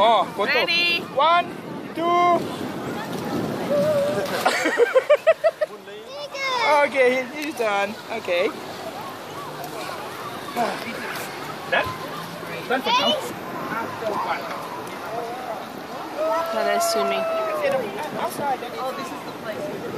Oh, photo. Ready? 1, 2. Okay, he's done. Okay. Done? Done for now? Now they're swimming. Outside. Oh, this is the place.